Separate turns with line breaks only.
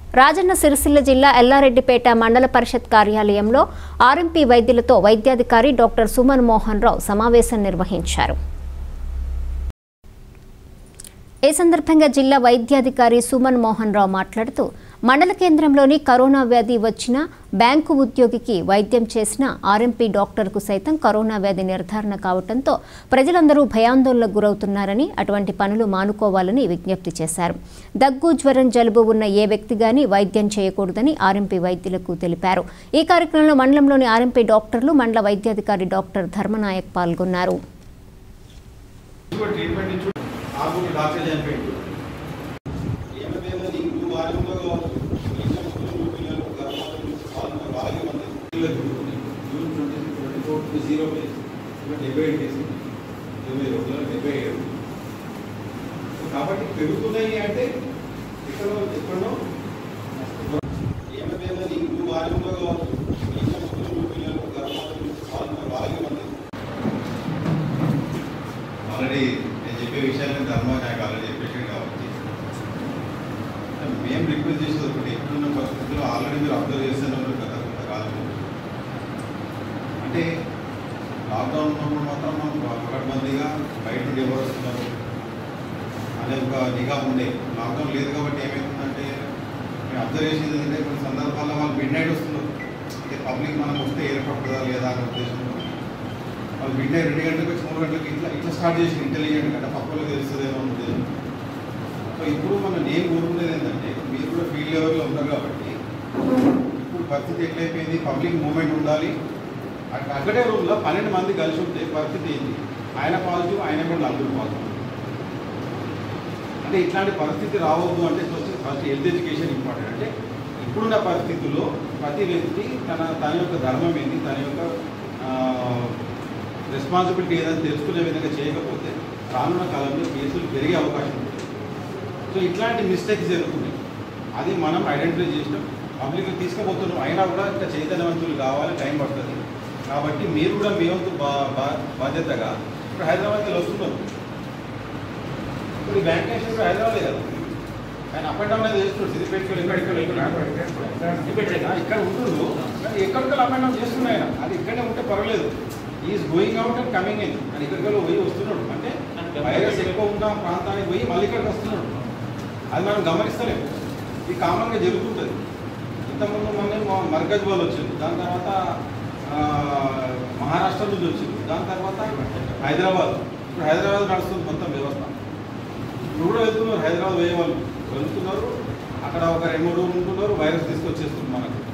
రాజన్న సిరిసిల్ల జిల్లా ఎల్లారెడ్డిపేట మండల పరిషత్ కార్యాలయంలో ఆర్ఎంపీ వైద్యులతో వైద్యాధికారి డాక్టర్ సుమన్ మోహన్ రావు సమావేశం నిర్వహించారు. ఈ సందర్భంగా జిల్లా వైద్యాధికారి సుమన్ మోహన్ రావు మాట్లాడుతూ మండల కేంద్రంలోని కరోనా వ్యాధి వచ్చిన బ్యాంకు ఉద్యోగికి వైద్యం చేసిన ఆర్ఎంపీ డాక్టర్కు సైతం కరోనా వ్యాధి నిర్ధారణ కావడంతో ప్రజలందరూ భయాందోళనకు గురవుతున్నారని, అటువంటి పనులు మానుకోవాలని విజ్ఞప్తి చేశారు. దగ్గు, జ్వరం, జలుబు ఉన్న ఏ వ్యక్తి గాని వైద్యం చేయకూడదని ఆర్ఎంపీ వైద్యులకు తెలిపారు. ఈ కార్యక్రమంలో మండలంలోని ఆర్ఎంపీ డాక్టర్లు, మండల వైద్యాధికారి డాక్టర్ ధర్మనాయక్ పాల్గొన్నారు.
కాబట్టి పెరుగుతున్నాయి అంటే ఎక్కడో ఆల్రెడీ నేను చెప్పే విషయాన్ని ధర్మ నాకు ఆల్రెడీ చెప్పేసాడు కాబట్టి మేము రిక్వెస్ట్ చేసేది ఒకటి, ఇప్పుడున్న పరిస్థితుల్లో ఆల్రెడీ మీరు అబ్జర్వ్ చేస్తున్నారు కదా కొంతకాలం. అంటే లాక్డౌన్ ఉన్నప్పుడు మాత్రం మనం పకడ్బందీగా బయట నుండి ఎవరు వస్తున్నారు అనే ఒక నిఘా ఉండే. లాక్డౌన్ లేదు కాబట్టి ఏమవుతుందంటే మేము అబ్జర్వ్ చేసేది ఏంటంటే కొన్ని సందర్భాల్లో వాళ్ళు మిడ్ నైట్ వస్తున్నారు. అంటే పబ్లిక్ మనం వస్తే ఏర్పడుతుందా లేదా అనే ఉద్దేశంలో వాళ్ళు మిడ్ నైట్ 2 గంటలకు 3 గంటలకు ఇట్లా స్టార్ట్ చేసి ఇంటెలిజెంట్ అంటే పక్కలో తెలుస్తుందేమో ఉద్దేశం. సో ఇప్పుడు నేను కోరుకునేది ఏంటంటే మీరు కూడా ఫీల్డ్ లెవెల్లో ఉంటారు కాబట్టి ఇప్పుడు పరిస్థితి ఎట్లయిపోయింది, పబ్లిక్ మూవ్మెంట్ ఉండాలి. అక్కడే రూమ్లో 12 మంది కలిసి ఉంటే పరిస్థితి ఏంటి, ఆయన పాజిటివ్, ఆయన కూడా 4 పాజిటివ్. అంటే ఇట్లాంటి పరిస్థితి రావద్దు అంటే ఫస్ట్ హెల్త్ ఎడ్యుకేషన్ ఇంపార్టెంట్. అంటే ఇప్పుడున్న పరిస్థితుల్లో ప్రతి వ్యక్తి తన యొక్క ధర్మం ఏంటి, తన యొక్క రెస్పాన్సిబిలిటీ ఏదైనా తెలుసుకునే విధంగా చేయకపోతే రానున్న కాలంలో కేసులు పెరిగే అవకాశం ఉంటుంది. సో ఇట్లాంటి మిస్టేక్స్ జరుగుతున్నాయి, అది మనం ఐడెంటిఫై చేసినాం, పబ్లిక్కి తీసుకుపోతున్నాం. అయినా కూడా ఇంకా చైతన్యవంతులు కావాలి, టైం పడుతుంది. కాబట్టి మీరు కూడా మీ వంతు బాధ్యతగా ఇప్పుడు హైదరాబాద్కి వస్తున్నారు. ఇప్పుడు వ్యాక్సినేషన్ కూడా హైదరాబాదే కదా, ఆయన అప్ అండ్ డౌన్ అనేది చేస్తున్నాడు. సిద్దిపేటలో ఇక్కడ ఉంటుండ్రు, కానీ ఎక్కడికల్లా అప్ అండ్ డౌన్ చేస్తున్నాయి. ఆయన అది ఇక్కడే ఉంటే పర్వాలేదు, is going out and coming in అని ఇక్కడికల్లా పోయి వస్తున్నాడు. అంటే వైరస్ ఎక్కువ ఉన్న ప్రాంతానికి పోయి మళ్ళీ ఇక్కడికి వస్తున్నాడు. అది మనం గమనిస్తలేము, ఇది కామన్గా జరుగుతుంటుంది. ఇంతకుముందు మర్కజ్ వాళ్ళు వచ్చింది, దాని తర్వాత మహారాష్ట్ర నుంచి వచ్చింది, దాని తర్వాత హైదరాబాద్. ఇప్పుడు హైదరాబాద్ నడుస్తుంది మొత్తం వ్యవస్థ. ఇప్పుడు కూడా వెళ్తున్నారు, హైదరాబాద్ పోయే వాళ్ళు వెళ్తున్నారు, అక్కడ ఒక 2-3 రోజులు ఉంటున్నారు, వైరస్ తీసుకొచ్చేస్తుంది మనకు.